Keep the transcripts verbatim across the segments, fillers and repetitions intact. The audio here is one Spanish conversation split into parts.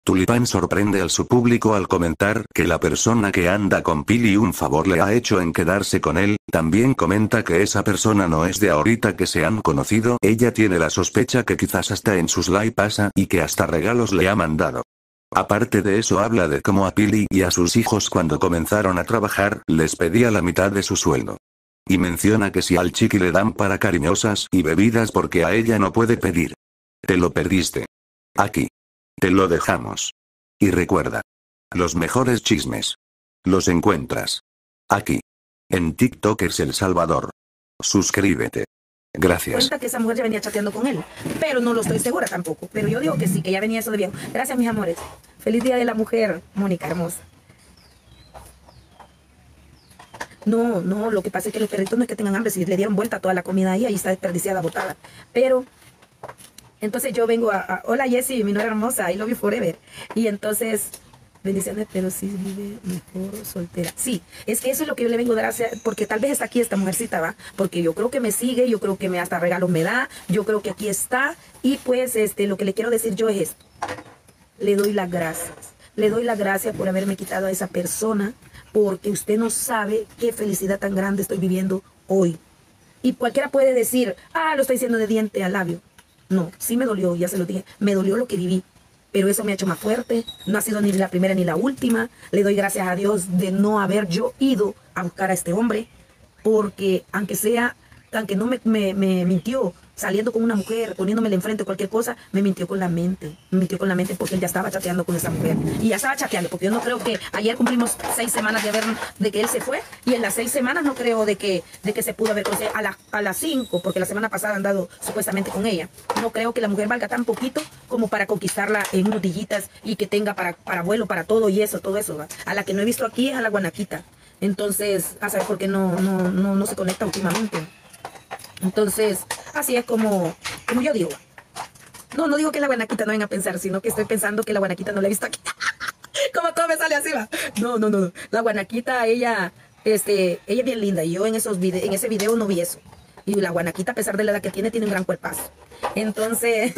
Tulipán sorprende a su público al comentar que la persona que anda con Pili un favor le ha hecho en quedarse con él, también comenta que esa persona no es de ahorita que se han conocido, ella tiene la sospecha que quizás hasta en sus live pasa y que hasta regalos le ha mandado. Aparte de eso habla de cómo a Pili y a sus hijos cuando comenzaron a trabajar, les pedía la mitad de su sueldo. Y menciona que si al chiqui le dan para cariñosas y bebidas porque a ella no puede pedir. Te lo perdiste. Aquí. Te lo dejamos. Y recuerda. Los mejores chismes. Los encuentras. Aquí. En TikTokers El Salvador. Suscríbete. Gracias. Cuenta que esa mujer ya venía chateando con él, pero no lo estoy segura tampoco. Pero yo digo que sí, que ya venía eso de viejo. Gracias, mis amores. Feliz Día de la Mujer, Mónica hermosa. No, no, lo que pasa es que los perritos no es que tengan hambre, si le dieron vuelta a toda la comida ahí, ahí está desperdiciada, botada. Pero, entonces yo vengo a, a hola Jessie, mi nuera hermosa, I love you forever. Y entonces, bendiciones, pero sí vive mejor soltera. Sí, es que eso es lo que yo le vengo a dar, hacia, porque tal vez está aquí esta mujercita, ¿va? Porque yo creo que me sigue, yo creo que me hasta regalos me da, yo creo que aquí está. Y pues, este, lo que le quiero decir yo es esto. Le doy las gracias. Le doy las gracias por haberme quitado a esa persona, porque usted no sabe qué felicidad tan grande estoy viviendo hoy. Y cualquiera puede decir, ah, lo estoy diciendo de diente al labio. No, sí me dolió, ya se lo dije, me dolió lo que viví. Pero eso me ha hecho más fuerte, no ha sido ni la primera ni la última. Le doy gracias a Dios de no haber yo ido a buscar a este hombre, porque aunque sea, aunque no me, me, me mintió, saliendo con una mujer, poniéndomele enfrente cualquier cosa, me mintió con la mente, me mintió con la mente porque él ya estaba chateando con esa mujer, y ya estaba chateando, porque yo no creo que, ayer cumplimos seis semanas de haber, de que él se fue, y en las seis semanas no creo de que, de que se pudo haber conocido, a, la, a las cinco, porque la semana pasada han dado supuestamente con ella, no creo que la mujer valga tan poquito como para conquistarla en unos dillitas, y que tenga para, para vuelo, para todo, y eso, todo eso, ¿va? A la que no he visto aquí es a la guanaquita, entonces, a saber por qué no, no, no, no se conecta últimamente. Entonces, así es como, como yo digo. No, no digo que la guanaquita no venga a pensar, sino que estoy pensando que la guanaquita no la he visto aquí. Como todo me sale así, va. No, no, no. La guanaquita, ella, este, ella es bien linda. Y yo en, esos vide en ese video no vi eso. Y la guanaquita, a pesar de la edad que tiene, tiene un gran cuerpazo. Entonces,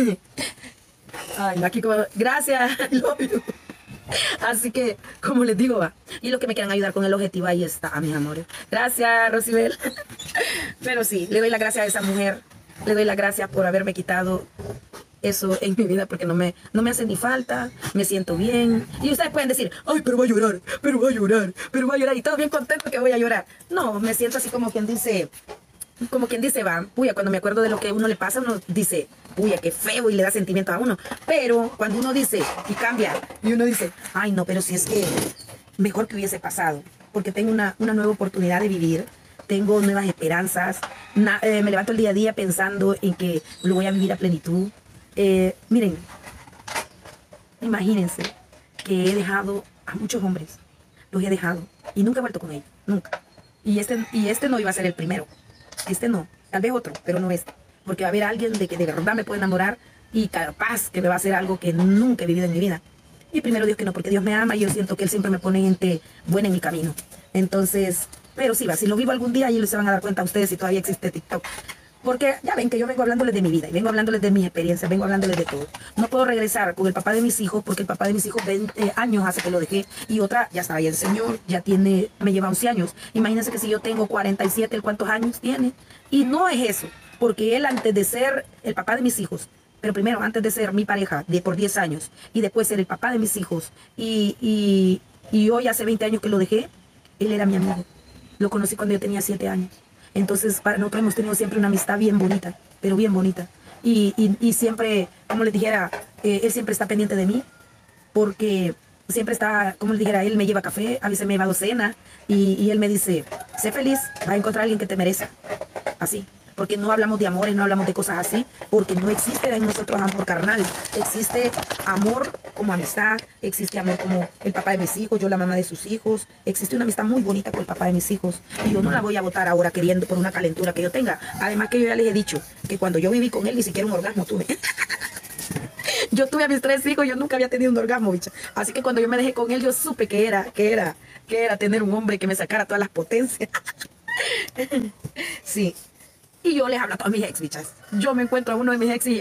ay, no, aquí como, gracias, love you. Así que, como les digo, va. Y los que me quieran ayudar con el objetivo, ahí está, mis amores. Gracias, Rosibel. Pero sí, le doy la gracia a esa mujer. Le doy la gracia por haberme quitado eso en mi vida, porque no me, no me hace ni falta, me siento bien. Y ustedes pueden decir, ay, pero va a llorar, pero va a llorar, pero va a llorar. Y todo bien contento que voy a llorar. No, me siento así como quien dice... Como quien dice, va, puya, cuando me acuerdo de lo que a uno le pasa, uno dice, puya, qué feo, y le da sentimiento a uno. Pero cuando uno dice, y cambia, y uno dice, ay, no, pero si es que mejor que hubiese pasado, porque tengo una, una nueva oportunidad de vivir, tengo nuevas esperanzas, na, eh, me levanto el día a día pensando en que lo voy a vivir a plenitud. Eh, miren, imagínense que he dejado a muchos hombres, los he dejado, y nunca he vuelto con ellos, nunca. Y este, y este no iba a ser el primero. Este no, tal vez otro, pero no este. Porque va a haber alguien de que de verdad me puede enamorar y capaz que me va a hacer algo que nunca he vivido en mi vida. Y primero Dios que no, porque Dios me ama y yo siento que Él siempre me pone gente buena en mi camino. Entonces, pero sí va, si lo vivo algún día, y se van a dar cuenta a ustedes si todavía existe TikTok. Porque ya ven que yo vengo hablándoles de mi vida, y vengo hablándoles de mis experiencias, vengo hablándoles de todo. No puedo regresar con el papá de mis hijos, porque el papá de mis hijos veinte años hace que lo dejé, y otra, ya está ahí el señor, ya tiene, me lleva once años. Imagínense que si yo tengo cuarenta y siete, ¿el cuántos años tiene? Y no es eso, porque él antes de ser el papá de mis hijos, pero primero antes de ser mi pareja de por diez años, y después ser el papá de mis hijos, y, y, y hoy hace veinte años que lo dejé, él era mi amigo. Lo conocí cuando yo tenía siete años. Entonces, para nosotros hemos tenido siempre una amistad bien bonita, pero bien bonita. Y, y, y siempre, como les dijera, eh, él siempre está pendiente de mí, porque siempre está, como les dijera, él me lleva café, a veces me lleva docena, y, y él me dice, sé feliz, vas a encontrar a alguien que te merezca. Así. Porque no hablamos de amores, no hablamos de cosas así, porque no existe en nosotros amor carnal. Existe amor como amistad, existe amor como el papá de mis hijos, yo la mamá de sus hijos. Existe una amistad muy bonita con el papá de mis hijos, y yo no la voy a botar ahora queriendo por una calentura que yo tenga. Además que yo ya les he dicho que cuando yo viví con él ni siquiera un orgasmo tuve. Yo tuve a mis tres hijos, yo nunca había tenido un orgasmo, bicha. Así que cuando yo me dejé con él, yo supe que era, que era, que era tener un hombre que me sacara todas las potencias. Sí. Y yo les hablo a todas mis ex, bichas. Yo me encuentro a uno de mis ex y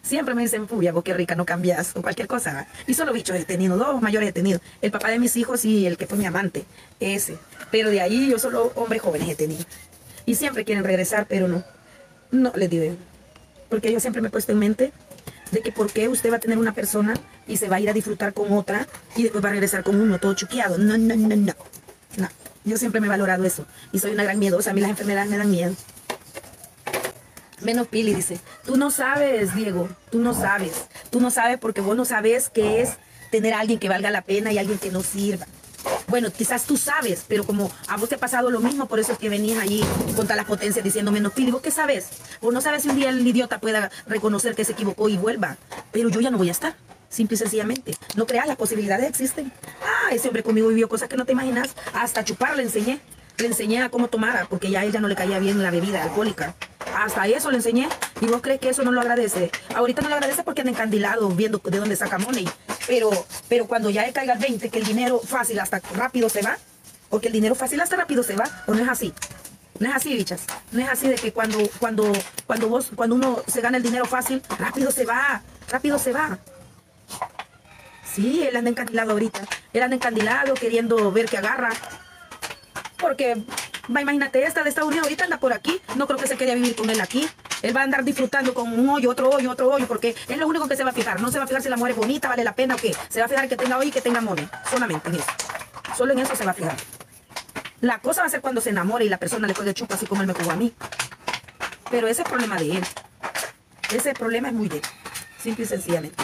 Siempre me dicen, furia, vos qué rica, no cambias, o cualquier cosa. Y solo bichos he tenido, dos mayores he tenido. El papá de mis hijos y el que fue mi amante, ese. Pero de ahí yo solo hombres jóvenes he tenido. Y siempre quieren regresar, pero no. No les digo. Porque yo siempre me he puesto en mente de que por qué usted va a tener una persona y se va a ir a disfrutar con otra y después va a regresar con uno todo chuqueado. No, no, no, no. No. Yo siempre me he valorado eso. Y soy una gran miedosa. A mí las enfermedades me dan miedo. Menos Pili dice, tú no sabes, Diego, tú no sabes. Tú no sabes porque vos no sabes qué es tener a alguien que valga la pena y alguien que no sirva. Bueno, quizás tú sabes, pero como a vos te ha pasado lo mismo, por eso es que venías allí con todas las potencias diciendo menos Pili. ¿Vos qué sabes? Vos no sabes si un día el idiota pueda reconocer que se equivocó y vuelva. Pero yo ya no voy a estar, simple y sencillamente. No creas, las posibilidades existen. Ah, ese hombre conmigo vivió cosas que no te imaginas. Hasta chupar le enseñé. Le enseñé a cómo tomara, porque ya a ella no le caía bien la bebida alcohólica. Hasta eso le enseñé. ¿Y vos crees que eso no lo agradece? Ahorita no lo agradece porque anda encandilado viendo de dónde saca money. Pero, pero cuando ya le caiga el veinte, que el dinero fácil hasta rápido se va, o que el dinero fácil hasta rápido se va, o no es así. No es así, bichas. No es así de que cuando, cuando, cuando, vos, cuando uno se gana el dinero fácil, rápido se va, rápido se va. Sí, él anda encandilado ahorita. Él anda encandilado queriendo ver qué agarra. Porque, va, imagínate, esta de Estados Unidos ahorita anda por aquí. No creo que se quería vivir con él aquí. Él va a andar disfrutando con un hoyo, otro hoyo, otro hoyo, porque es lo único que se va a fijar. No se va a fijar si la mujer es bonita, vale la pena o qué. Se va a fijar que tenga hoyo y que tenga money. Solamente en eso. Solo en eso se va a fijar. La cosa va a ser cuando se enamore y la persona le juegue chupa así como él me jugó a mí. Pero ese es el problema de él. Ese problema es muy de él. Simple y sencillamente.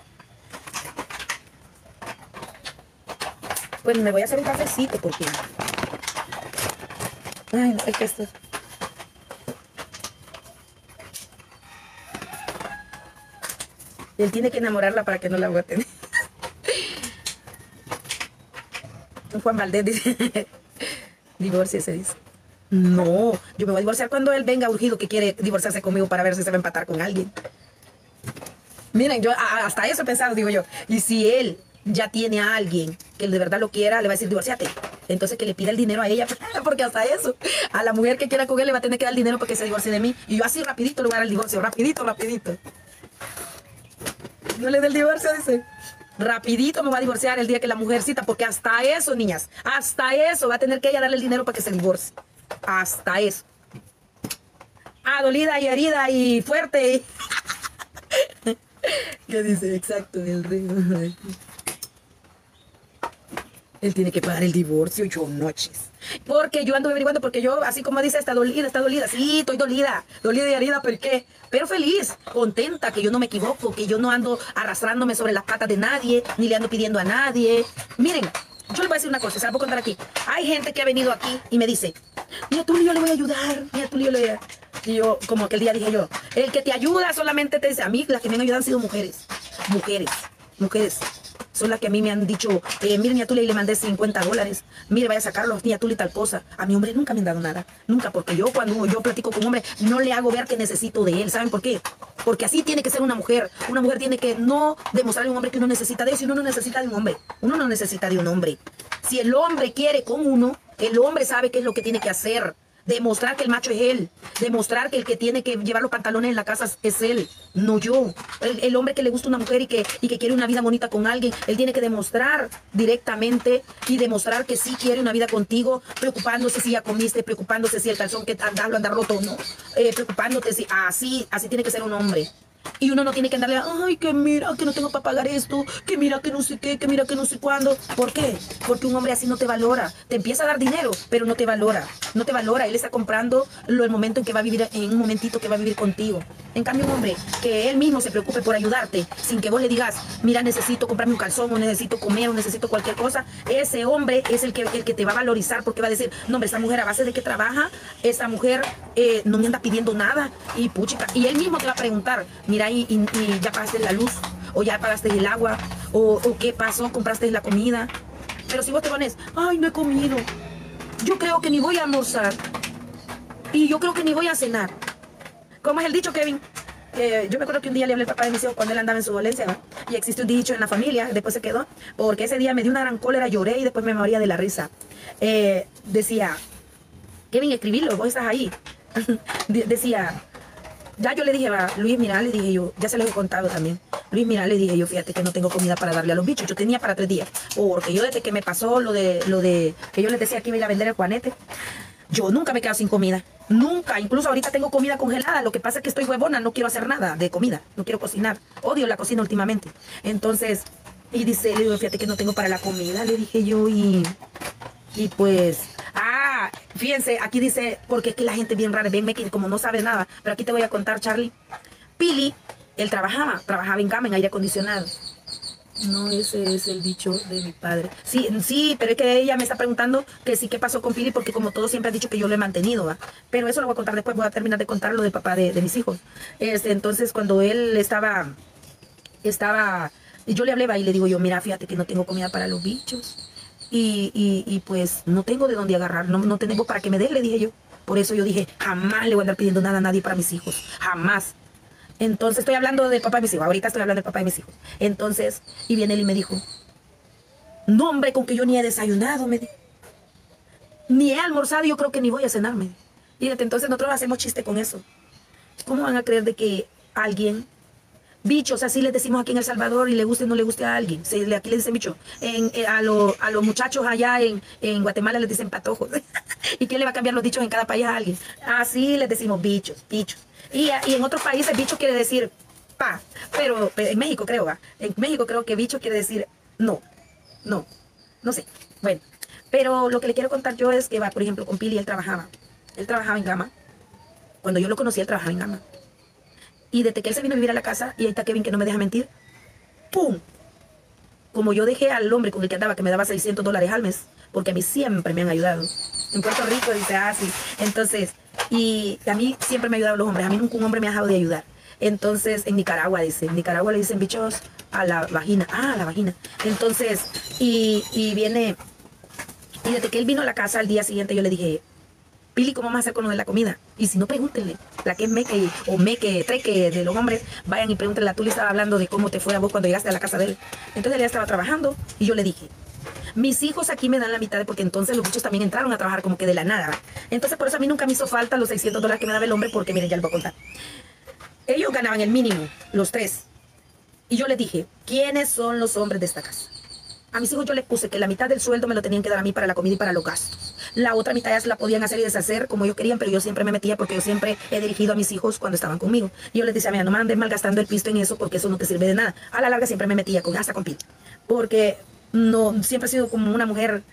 Pues me voy a hacer un cafecito porque... Ay, no, es que esto... Él tiene que enamorarla para que no la voy a tener. Juan Valdés dice... Divorcio se dice. No, yo me voy a divorciar cuando él venga urgido que quiere divorciarse conmigo para ver si se va a empatar con alguien. Miren, yo a, hasta eso he pensado, digo yo. Y si él ya tiene a alguien que de verdad lo quiera, le va a decir divorciate. Entonces que le pida el dinero a ella, porque hasta eso, a la mujer que quiera con él le va a tener que dar el dinero para que se divorcie de mí. Y yo así rapidito le voy a dar el divorcio, rapidito, rapidito. No le dé el divorcio, dice. Rapidito me va a divorciar el día que la mujercita, porque hasta eso, niñas, hasta eso va a tener que ella darle el dinero para que se divorcie. Hasta eso. Ah, dolida y herida y fuerte. ¿Qué dice? Exacto, el rey. Él tiene que pagar el divorcio, yo noches. Porque yo ando averiguando, porque yo, así como dice, está dolida, está dolida. Sí, estoy dolida, dolida y herida, ¿por qué? Pero feliz, contenta, que yo no me equivoco, que yo no ando arrastrándome sobre las patas de nadie, ni le ando pidiendo a nadie. Miren, yo les voy a decir una cosa, se la puedo contar aquí. Hay gente que ha venido aquí y me dice, mira, tú yo le voy a ayudar, mira, tú yo le voy a... Y yo, como aquel día dije yo, el que te ayuda solamente te dice, a mí las que me han ayudado han sido mujeres, mujeres, mujeres. Son las que a mí me han dicho, eh, mire, niña Tuli, le mandé cincuenta dólares. Mire, vaya a sacarlos, niña Tuli, tal cosa. A mi hombre nunca me han dado nada. Nunca, porque yo cuando yo platico con un hombre, no le hago ver que necesito de él. ¿Saben por qué? Porque así tiene que ser una mujer. Una mujer tiene que no demostrarle a un hombre que uno necesita de él, si uno no necesita de un hombre. Uno no necesita de un hombre. Si el hombre quiere con uno, el hombre sabe qué es lo que tiene que hacer. Demostrar que el macho es él. Demostrar que el que tiene que llevar los pantalones en la casa es él, no yo. El, el hombre que le gusta una mujer y que, y que quiere una vida bonita con alguien, él tiene que demostrar directamente y demostrar que sí quiere una vida contigo, preocupándose si ya comiste, preocupándose si el calzón que andas lo anda roto o no, eh, preocupándote si así, así tiene que ser un hombre. Y uno no tiene que andarle, ay, que mira, que no tengo para pagar esto, que mira, que no sé qué, que mira, que no sé cuándo. ¿Por qué? Porque un hombre así no te valora. Te empieza a dar dinero, pero no te valora. No te valora. Él está comprando lo, el momento en que va a vivir, en un momentito que va a vivir contigo. En cambio, un hombre que él mismo se preocupe por ayudarte, sin que vos le digas, mira, necesito comprarme un calzón, o necesito comer, o necesito cualquier cosa, ese hombre es el que, el que te va a valorizar, porque va a decir, no, hombre, esta mujer a base de que trabaja, esta mujer eh, no me anda pidiendo nada, y puchica. Y él mismo te va a preguntar, mira, y, y, y ya pagaste la luz, o ya pagaste el agua, o, o qué pasó, compraste la comida. Pero si vos te pones, ay, no he comido, yo creo que ni voy a almorzar, y yo creo que ni voy a cenar. ¿Cómo es el dicho, Kevin? Eh, yo me acuerdo que un día le hablé al papá de mis hijos cuando él andaba en su dolencia, ¿no? Y existe un dicho en la familia, después se quedó, porque ese día me dio una gran cólera, lloré y después me moría de la risa. Eh, decía, Kevin, escribilo, vos estás ahí. De decía, Ya yo le dije, va, Luis, mira, le dije yo, ya se los he contado también. Luis, mira, le dije yo, fíjate que no tengo comida para darle a los bichos. Yo tenía para tres días. Porque yo desde que me pasó lo de, lo de que yo les decía que iba a ir a vender el juanete, yo nunca me he quedado sin comida. Nunca. Incluso ahorita tengo comida congelada. Lo que pasa es que estoy huevona, no quiero hacer nada de comida. No quiero cocinar. Odio la cocina últimamente. Entonces, y dice, le digo, fíjate que no tengo para la comida, le dije yo, y... Y pues, ah, fíjense, aquí dice, porque es que la gente es bien rara, bien que como no sabe nada, pero aquí te voy a contar, Charlie. Pili, él trabajaba, trabajaba en cama, en aire acondicionado. No, ese es el dicho de mi padre. Sí, sí, pero es que ella me está preguntando que sí, qué pasó con Pili, porque como todo siempre ha dicho que yo lo he mantenido, ¿va? Pero eso lo voy a contar después, voy a terminar de contar lo del papá de, de mis hijos. Este, entonces, cuando él estaba, estaba, yo le hablé, ¿va? Y le digo yo, mira, fíjate que no tengo comida para los bichos. Y, y, y pues no tengo de dónde agarrar, no, no tengo para que me dé, le dije yo. Por eso yo dije, jamás le voy a andar pidiendo nada a nadie para mis hijos, jamás. Entonces estoy hablando del papá de mis hijos, ahorita estoy hablando del papá de mis hijos. Entonces, y viene él y me dijo, no hombre, con que yo ni he desayunado, me dijo. Ni he almorzado, yo creo que ni voy a cenarme. Fíjate, entonces nosotros hacemos chiste con eso. ¿Cómo van a creer de que alguien... Bichos, así les decimos aquí en El Salvador, y le guste o no le guste a alguien. Se, aquí les dicen bichos. En, eh, a, lo, a los muchachos allá en, en Guatemala les dicen patojos. ¿Y quién le va a cambiar los dichos en cada país a alguien? Así les decimos bichos, bichos. Y, y en otros países bicho quiere decir pa. Pero, pero en México creo, ¿va? En México creo que bicho quiere decir no. No. No sé. Bueno. Pero lo que le quiero contar yo es que, va, por ejemplo, con Pili él trabajaba. Él trabajaba en gama. Cuando yo lo conocí, él trabajaba en gama. Y desde que él se vino a vivir a la casa, y ahí está Kevin que no me deja mentir, ¡pum! Como yo dejé al hombre con el que andaba, que me daba seiscientos dólares al mes, porque a mí siempre me han ayudado. En Puerto Rico dice, ah, sí. Entonces, y a mí siempre me han ayudado los hombres. A mí nunca un hombre me ha dejado de ayudar. Entonces, en Nicaragua, dice, en Nicaragua le dicen bichos a la vagina. Ah, a la vagina. Entonces, y, y viene, y desde que él vino a la casa al día siguiente, yo le dije, Pili, ¿cómo vamos a hacer con lo de la comida? Y si no, pregúntenle. La que es meque o meque, treque de los hombres, vayan y pregúntenle. La Tuli estaba hablando de cómo te fue a vos cuando llegaste a la casa de él. Entonces él ya estaba trabajando y yo le dije, mis hijos aquí me dan la mitad, porque entonces los bichos también entraron a trabajar como que de la nada. Entonces por eso a mí nunca me hizo falta los seiscientos dólares que me daba el hombre, porque miren, ya les voy a contar. Ellos ganaban el mínimo, los tres. Y yo les dije, ¿quiénes son los hombres de esta casa? A mis hijos yo les puse que la mitad del sueldo me lo tenían que dar a mí para la comida y para los gastos. La otra mitad ya se la podían hacer y deshacer como ellos querían, pero yo siempre me metía porque yo siempre he dirigido a mis hijos cuando estaban conmigo. Y yo les decía, mira, no me anden malgastando el pisto en eso porque eso no te sirve de nada. A la larga siempre me metía con hasta con Pili. Porque no, siempre he sido como una mujer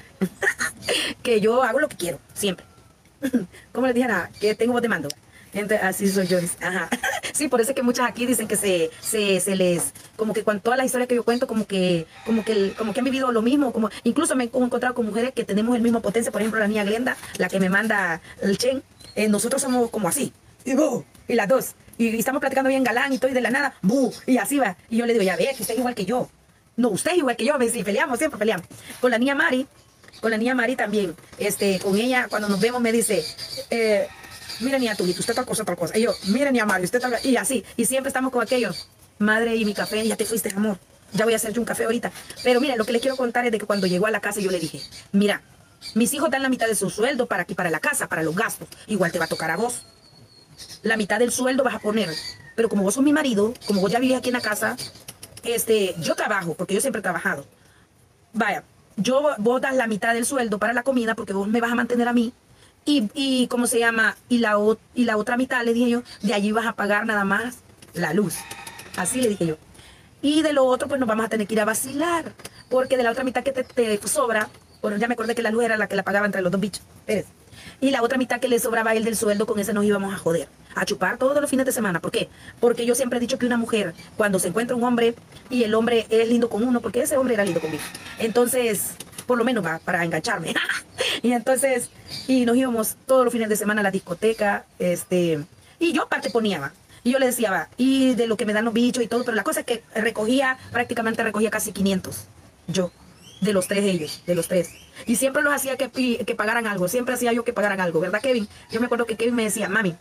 que yo hago lo que quiero, siempre. Como les dije, nada, que tengo voz de mando. Entonces, así soy yo. Ajá. Sí, por eso es que muchas aquí dicen que se, se, se les, como que con todas las historias que yo cuento, como que, como que, como que han vivido lo mismo, como, incluso me he encontrado con mujeres que tenemos el mismo potencia. Por ejemplo, la niña Glenda, la que me manda el Chen, eh, nosotros somos como así, y, ¡bu! Y las dos, y, y estamos platicando bien galán y todo, y de la nada, ¡bu! Y así va, y yo le digo, ya ve, que usted es igual que yo, no, usted es igual que yo, si peleamos, siempre peleamos. Con la niña Mari, con la niña Mari también, este, con ella, cuando nos vemos me dice, eh, mira, niña Tulito, usted tal cosa, tal cosa. Y yo, mira, niña Mario, usted tal cosa. Y así. Y siempre estamos con aquello. Madre, y mi café, ya te fuiste, amor. Ya voy a hacer yo un café ahorita. Pero mira, lo que les quiero contar es de que cuando llegó a la casa yo le dije, mira, mis hijos dan la mitad de su sueldo para aquí, para la casa, para los gastos. Igual te va a tocar a vos. La mitad del sueldo vas a poner. Pero como vos sos mi marido, como vos ya vivís aquí en la casa, este, yo trabajo, porque yo siempre he trabajado. Vaya, yo, vos das la mitad del sueldo para la comida, porque vos me vas a mantener a mí. Y, y, ¿cómo se llama? Y la, y la otra mitad, le dije yo, de allí vas a pagar nada más la luz. Así le dije yo. Y de lo otro, pues nos vamos a tener que ir a vacilar. Porque de la otra mitad que te, te sobra, bueno, ya me acordé que la luz era la que la pagaba entre los dos bichos. Pérez. Y la otra mitad que le sobraba a él del sueldo, con ese nos íbamos a joder. A chupar todos los fines de semana. ¿Por qué? Porque yo siempre he dicho que una mujer, cuando se encuentra un hombre, y el hombre es lindo con uno, porque ese hombre era lindo conmigo. Entonces, por lo menos va para engancharme. Y entonces, y nos íbamos todos los fines de semana a la discoteca, este, y yo aparte ponía, va. Y yo le decía, va, y de lo que me dan los bichos y todo, pero la cosa es que recogía, prácticamente recogía casi quinientos, yo, de los tres ellos, de los tres. Y siempre los hacía que, que pagaran algo, siempre hacía yo que pagaran algo, ¿verdad, Kevin? Yo me acuerdo que Kevin me decía, mami,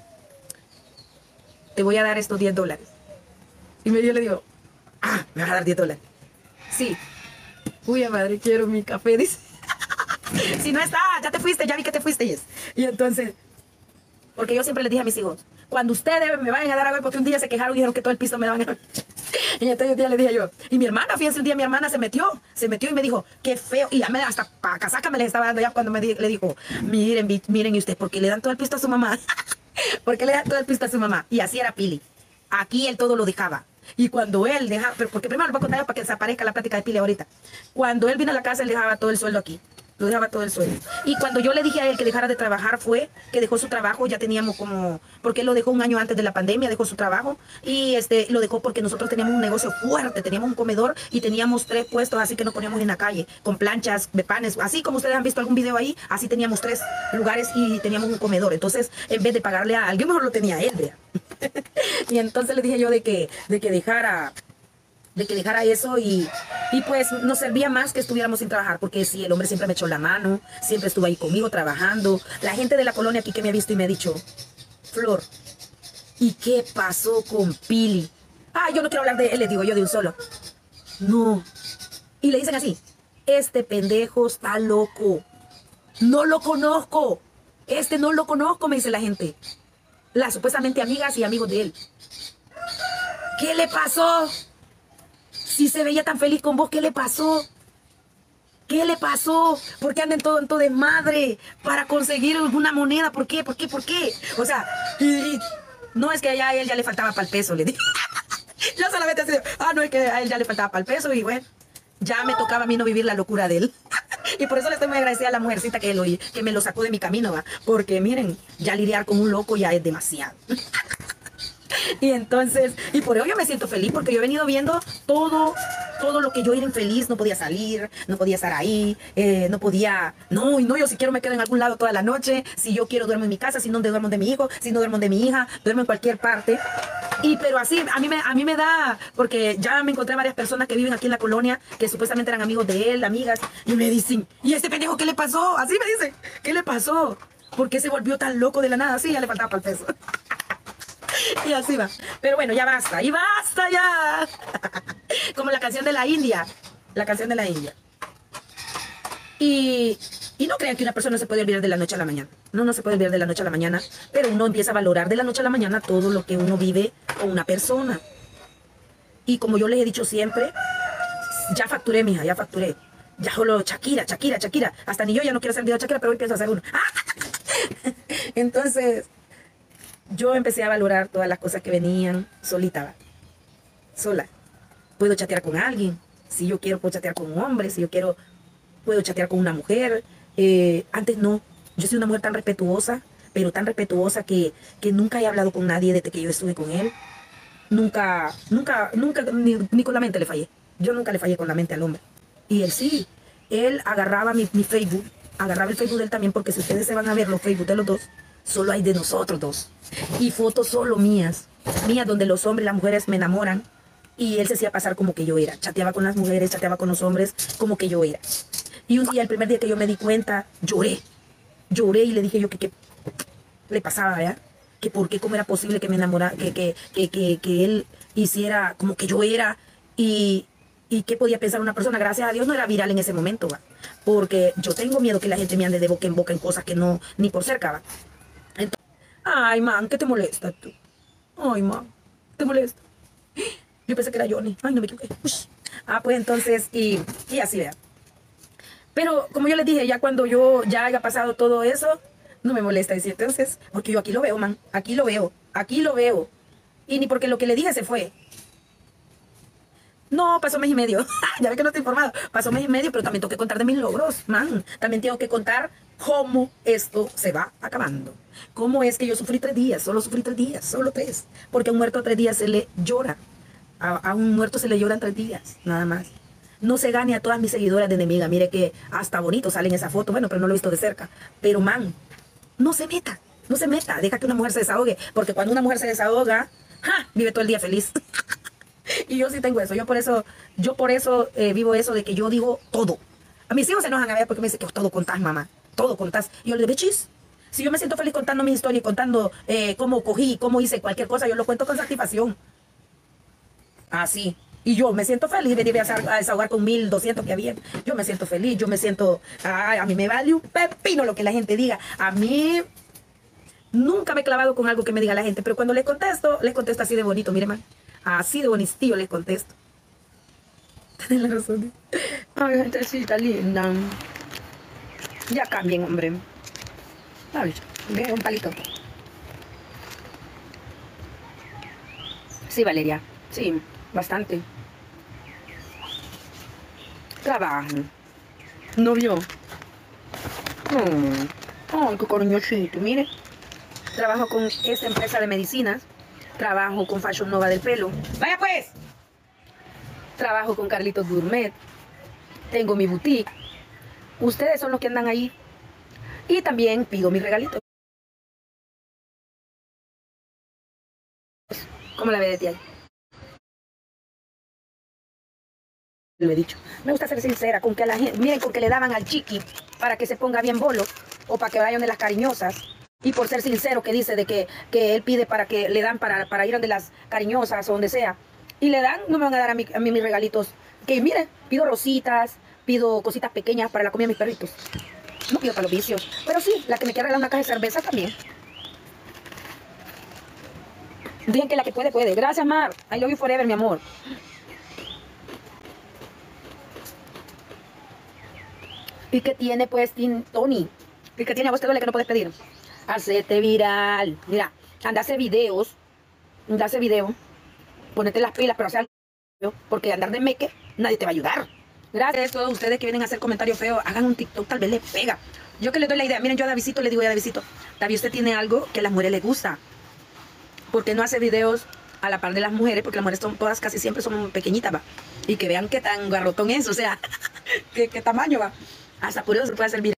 te voy a dar estos diez dólares. Y yo le digo, ah, me vas a dar diez dólares. Sí. Uy, madre, quiero mi café, dice. Si no está, ya te fuiste, ya vi que te fuiste. Y entonces, porque yo siempre les dije a mis hijos, cuando ustedes me vayan a dar a ver, porque un día se quejaron y dijeron que todo el piso me daban a ver. Y entonces un día le dije yo, y mi hermana, fíjense, un día mi hermana se metió, se metió y me dijo, qué feo, y ya me, hasta para casaca me les estaba dando ya cuando me di, le dijo, miren, vi- miren, ¿y ustedes por qué le dan todo el pisto a su mamá? ¿Por qué le dan todo el pisto a su mamá? Y así era Pili. Aquí él todo lo dejaba. Y cuando él dejaba, pero porque primero lo voy a contar para que desaparezca la plática de Pili ahorita. Cuando él vino a la casa, él dejaba todo el sueldo aquí. Lo dejaba todo el sueldo. Y cuando yo le dije a él que dejara de trabajar fue que dejó su trabajo, ya teníamos como, porque él lo dejó un año antes de la pandemia, dejó su trabajo y este lo dejó porque nosotros teníamos un negocio fuerte, teníamos un comedor y teníamos tres puestos, así que nos poníamos en la calle, con planchas, de panes, así como ustedes han visto algún video ahí, así teníamos tres lugares y teníamos un comedor. Entonces, en vez de pagarle a alguien, mejor lo tenía él, vea. Y entonces le dije yo de que, de que dejara... de que dejara eso y, y pues nos servía más que estuviéramos sin trabajar, porque sí, el hombre siempre me echó la mano, siempre estuvo ahí conmigo trabajando. La gente de la colonia aquí que me ha visto y me ha dicho, Flor, ¿y qué pasó con Pili? Ah, yo no quiero hablar de él, les digo yo de un solo. No. Y le dicen así, este pendejo está loco. No lo conozco. Este no lo conozco, me dice la gente. Las supuestamente amigas y amigos de él. ¿Qué le pasó? Si se veía tan feliz con vos, ¿qué le pasó? ¿Qué le pasó? ¿Por qué anda en todo, en todo desmadre? Para conseguir alguna moneda. ¿Por qué? ¿Por qué? ¿Por qué? O sea, y, y, no es que a él ya le faltaba para el peso, le dije. Yo solamente así, ah, no, es que a él ya le faltaba para el peso y bueno, ya me tocaba a mí no vivir la locura de él. Y por eso le estoy muy agradecida a la mujercita que, lo, que me lo sacó de mi camino, ¿va? Porque miren, ya lidiar con un loco ya es demasiado. Y entonces, y por ello yo me siento feliz, porque yo he venido viendo todo, todo lo que yo era infeliz, no podía salir, no podía estar ahí, eh, no podía, no, y no, yo si quiero me quedo en algún lado toda la noche, si yo quiero duermo en mi casa, si no duermo de mi hijo, si no duermo de mi hija, duermo en cualquier parte. Y pero así, a mí, me, a mí me da, porque ya me encontré varias personas que viven aquí en la colonia, que supuestamente eran amigos de él, amigas, y me dicen, ¿y este pendejo qué le pasó? Así me dicen, ¿qué le pasó? ¿Por qué se volvió tan loco de la nada? Sí, ya le faltaba para el peso. Y así va. Pero bueno, ya basta. Y basta ya. Como la canción de la India. La canción de la India. Y, y no crean que una persona se puede olvidar de la noche a la mañana. No, no se puede olvidar de la noche a la mañana. Pero uno empieza a valorar de la noche a la mañana todo lo que uno vive con una persona. Y como yo les he dicho siempre, ya facturé, mija, ya facturé. Ya solo Shakira, Shakira, Shakira. Hasta ni yo ya no quiero hacer video de Shakira, pero hoy pienso hacer uno. Entonces... yo empecé a valorar todas las cosas que venían solita, ¿va? Sola. Puedo chatear con alguien. Si yo quiero, puedo chatear con un hombre. Si yo quiero, puedo chatear con una mujer. Eh, antes no. Yo soy una mujer tan respetuosa, pero tan respetuosa que, que nunca he hablado con nadie desde que yo estuve con él. Nunca, nunca, nunca, ni, ni con la mente le fallé. Yo nunca le fallé con la mente al hombre. Y él sí. Él agarraba mi, mi Facebook. Agarraba el Facebook de él también, porque si ustedes se van a ver los Facebook de los dos, solo hay de nosotros dos. Y fotos solo mías. Mías donde los hombres y las mujeres me enamoran. Y él se hacía pasar como que yo era. Chateaba con las mujeres, chateaba con los hombres, como que yo era. Y un día, el primer día que yo me di cuenta, lloré. Lloré y le dije yo que qué le pasaba, ¿verdad? Que por qué, cómo era posible que me enamorara, que, que, que, que, que él hiciera como que yo era. Y, y qué podía pensar una persona. Gracias a Dios no era viral en ese momento, ¿va? Porque yo tengo miedo que la gente me ande de boca en boca en cosas que no, ni por cerca, ¿va? Entonces, ay, man, ¿qué te molesta tú? Ay, man, ¿te molesta? Yo pensé que era Johnny. Ay, no me equivoqué. Ush. Ah, pues entonces, y, y así, vea. Pero, como yo les dije, ya cuando yo ya haya pasado todo eso, no me molesta decir, entonces, porque yo aquí lo veo, man. Aquí lo veo, aquí lo veo. Y ni porque lo que le dije se fue. No, pasó mes y medio. Ya ve que no estoy informado. Pasó mes y medio, pero también tengo que contar de mis logros, man. También tengo que contar cómo esto se va acabando. Cómo es que yo sufrí tres días, solo sufrí tres días, solo tres. Porque a un muerto tres días se le llora. A, a un muerto se le lloran tres días, nada más. No se gane a todas mis seguidoras de enemiga. Mire que hasta bonito sale en esa foto. Bueno, pero no lo he visto de cerca. Pero, man, no se meta, no se meta. Deja que una mujer se desahogue. Porque cuando una mujer se desahoga, ¡ja!, vive todo el día feliz. Y yo sí tengo eso. Yo por eso, yo por eso eh, vivo eso de que yo digo todo. A mis hijos se enojan a ver porque me dicen que todo contás, mamá. Todo contás. Y yo le digo, chis. Si yo me siento feliz contando mi historia y contando eh, cómo cogí, cómo hice cualquier cosa, yo lo cuento con satisfacción. Así. Y yo me siento feliz de ir a desahogar con mil doscientos que había. Yo me siento feliz, yo me siento... Ay, a mí me vale un pepino lo que la gente diga. A mí Nunca me he clavado con algo que me diga la gente, pero cuando les contesto, les contesto así de bonito, mire, man. Así de bonistillo les contesto. Tienes la razón. Ay, gentecita linda. Ya cambien, hombre. Ay, ve un palito. Sí, Valeria. Sí, bastante. Trabajo. Novio. Oh, ay, qué cariñosito, mire. Trabajo con esta empresa de medicinas. Trabajo con Fashion Nova del pelo. ¡Vaya pues! Trabajo con Carlitos Gourmet. Tengo mi boutique. Ustedes son los que andan ahí. Y también pido mis regalitos. ¿Cómo la ve de ti ahí? Lo he dicho. Me gusta ser sincera con que a la gente, miren, con que le daban al chiqui para que se ponga bien bolo o para que vayan de las cariñosas. Y por ser sincero que dice de que, que él pide para que le dan para, para ir donde las cariñosas o donde sea. Y le dan, no me van a dar a mí, a mí mis regalitos. Que miren, pido rositas, pido cositas pequeñas para la comida de mis perritos. No pido para los vicios. Pero sí, la que me quiere regalar una caja de cerveza también. Digan que la que puede, puede. Gracias, Mar. I love you forever, mi amor. ¿Y qué tiene, pues, Tony? ¿Y qué tiene a vos te duele que no puedes pedir? Hacete viral. Mira, anda a hacer videos. Anda a hacer video. Ponete las pilas, pero hacer algo. Porque andar de meque, nadie te va a ayudar. Gracias a todos ustedes que vienen a hacer comentarios feos. Hagan un TikTok, tal vez les pega. Yo que les doy la idea. Miren, yo a Davidcito le digo a Davidcito, David, usted tiene algo que a las mujeres les gusta. ¿Por qué no hace videos a la par de las mujeres? Porque las mujeres son todas, casi siempre son pequeñitas, va. Y que vean qué tan garrotón es, o sea, qué, qué tamaño va. Hasta por eso se puede hacer video.